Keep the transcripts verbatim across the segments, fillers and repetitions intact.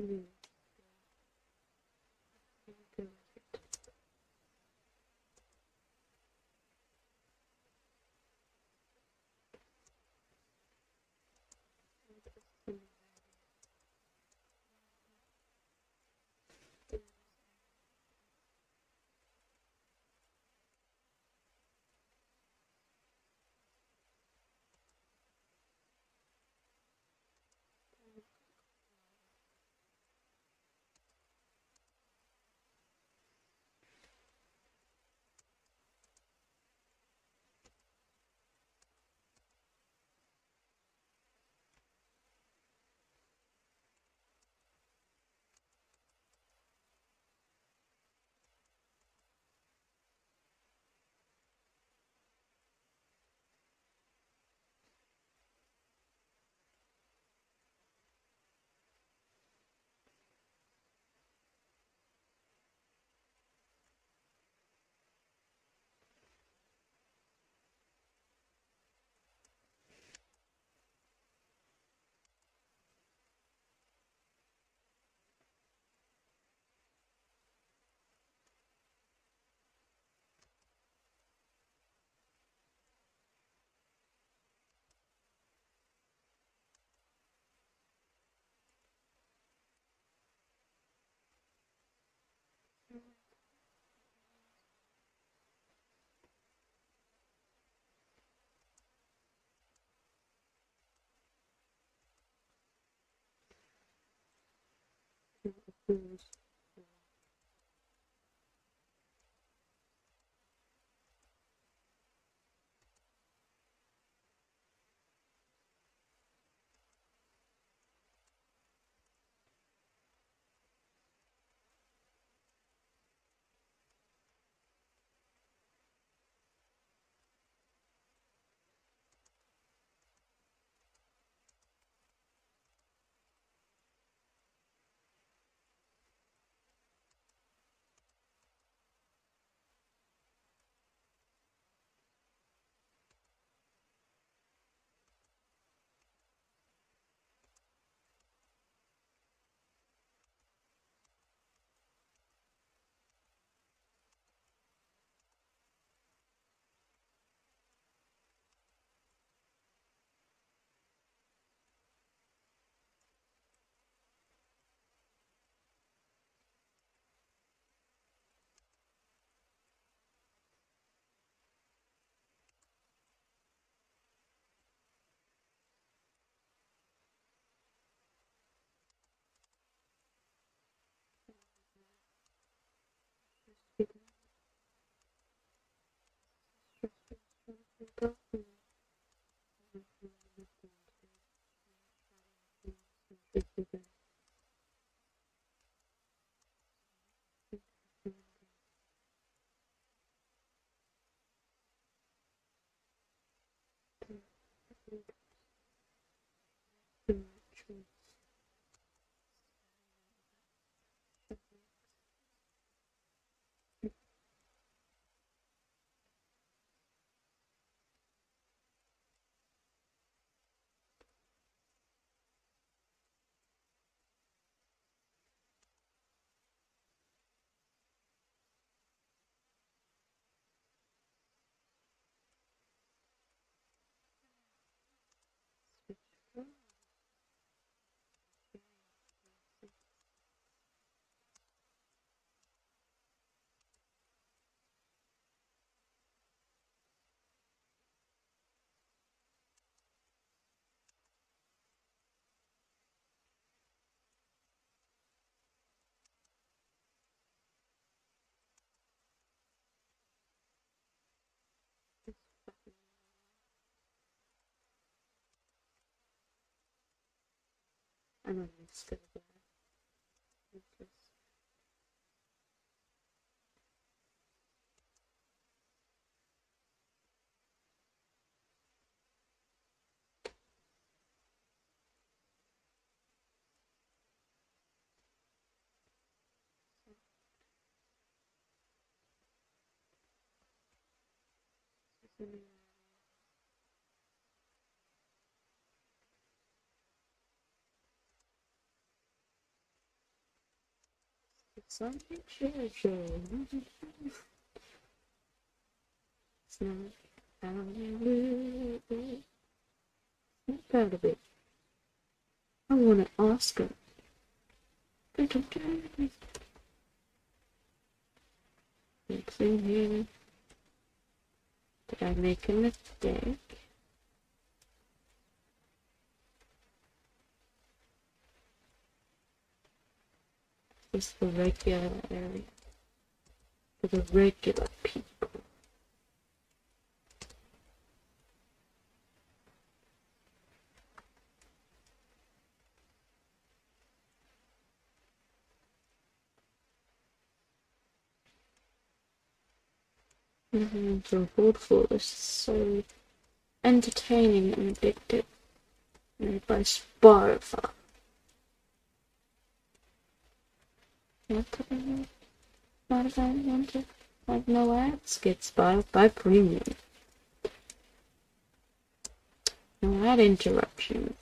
Mm. Okay. Mm. I don't know, it's good. Something should show. It's not how you live it. I'm proud of it. I won an Oscar. It's in here. Did I make a mistake? It's the regular area. For the regular people. Mm-hmm. So thoughtful is so entertaining and addictive. Made by Spotify. What could I do? Spotify wanted like no ads. Get Spotify Premium. No ad interruptions.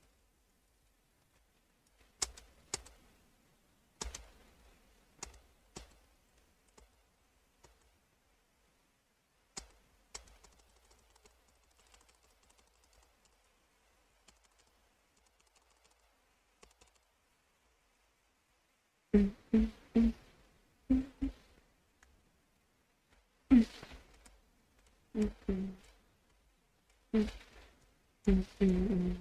Mm, mm, mm, mm, mm, mm, mm, mm, mm, mm,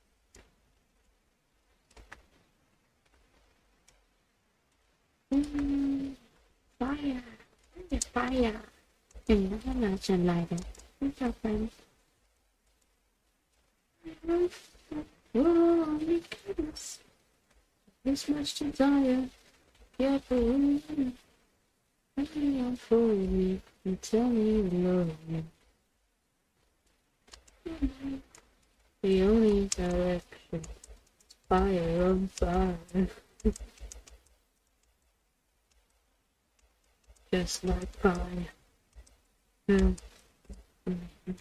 mm. Mm, fire, fire, fire. Đừng nói là trình lại được. Không cho phép. Oh my goodness. This much desire. Get the wind. Every on for me. And tell me you love me. The only direction. Fire on fire. Just like fire. Mm. Mm-hmm.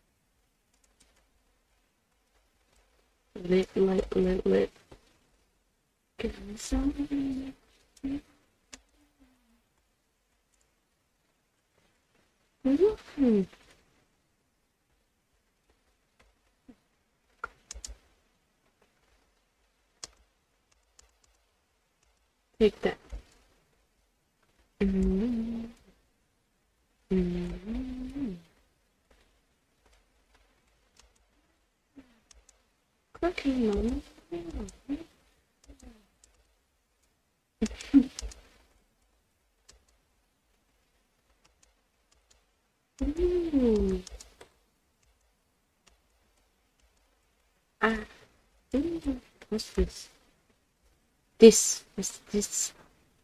Lit, lit, lit, lit. Give me something. Mm-hmm. Take that. Mm-hmm. Mm-hmm. Cooking, Mama. Ooh. Ah. Ooh. What's this? This. What's this?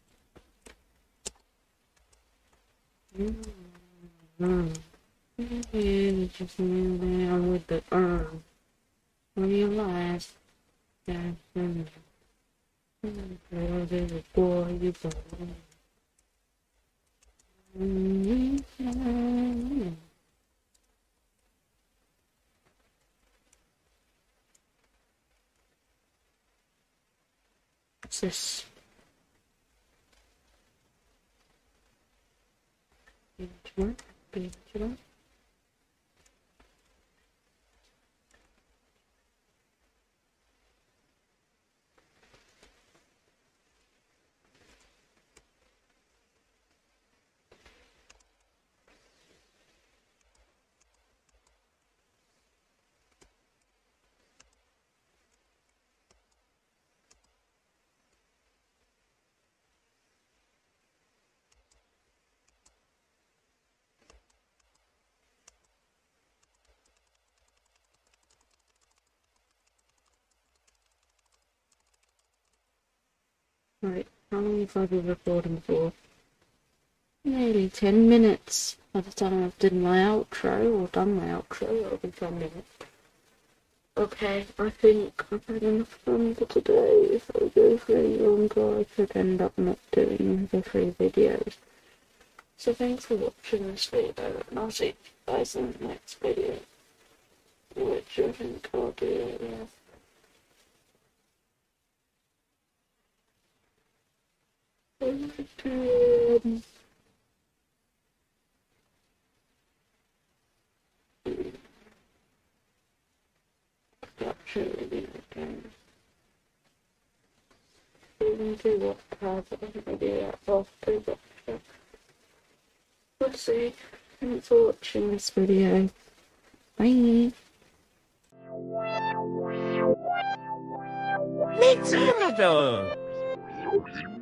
Mm-hmm. Yeah, just kneel down with the urn. Realize that mm, there's a boy you born. Mm-hmm. What's this? Page one, page one. Right, how long have I been recording for? Nearly ten minutes. By the time I've done my outro, or done my outro, it'll be ten minutes. Okay, I think I've had enough fun for today. If I go for any longer, I could end up not doing the three videos. So thanks for watching this video, and I'll see you guys in the next video, which I think I'll do, yeah. to um, actually again. Even do what part I think maybe that after, but yeah. We'll see. Thanks for watching this video. Bye. Meet Senator!